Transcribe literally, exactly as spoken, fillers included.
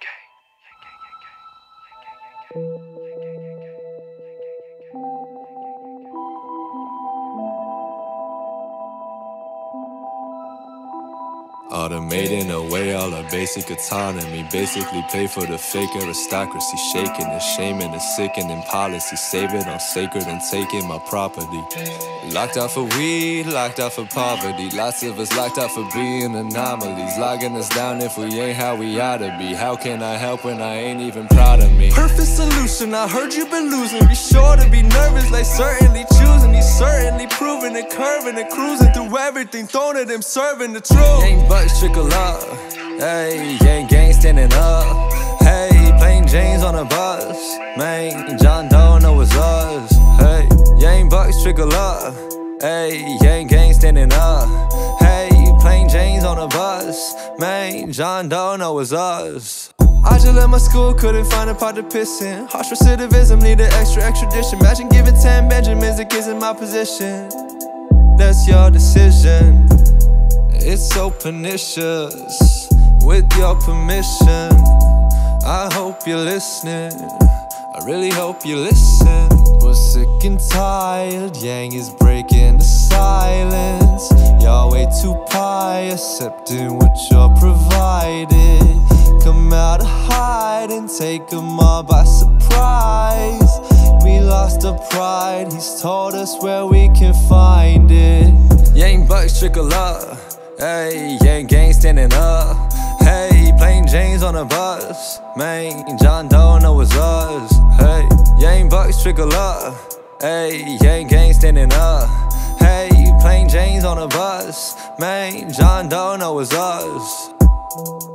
Automating away all our basic autonomy. Basically pay for the fake aristocracy. Shaking the shame and the sickening policy. Save it on sacred and taking my property. Locked out for weed, locked out for poverty. Lots of us locked out for being anomalies. Locking us down if we ain't how we oughta be. How can I help when I ain't even proud of me? Perfect solution, I heard you been losing. Be sure to be nervous, like certainly choosing. He's certainly proving it, curving and cruising through everything. Throwing at him, serving the truth. Ain't bucks trickle up, hey, gang gang standing up. Hey, plain Jane's on a bus, man, John Doe know it's us. Hey, yang bucks trickle up, hey, gang gang standing up. Hey, plain Jane's on a bus, man, John Doe know it's us. I just left my school, couldn't find a pot to piss in. Harsh recidivism, need an extra extradition. Imagine giving ten Benjamins to kids in my position. That's your decision. It's so pernicious, with your permission. I hope you're listening, I really hope you listen. We're sick and tired, Yang is breaking the silence. Y'all way too pious, accepting what you're provided. Come out of hiding, take them all by surprise. We lost our pride, he's told us where we can find it. Yang bucks trickle up, hey, yang gang standing up. Hey, plain Jane's on a bus, man, John Doe know it's us. Hey, yang bucks trickle up, hey, yang gang standing up. Hey, plain Jane's on a bus, man, John Doe know it's us.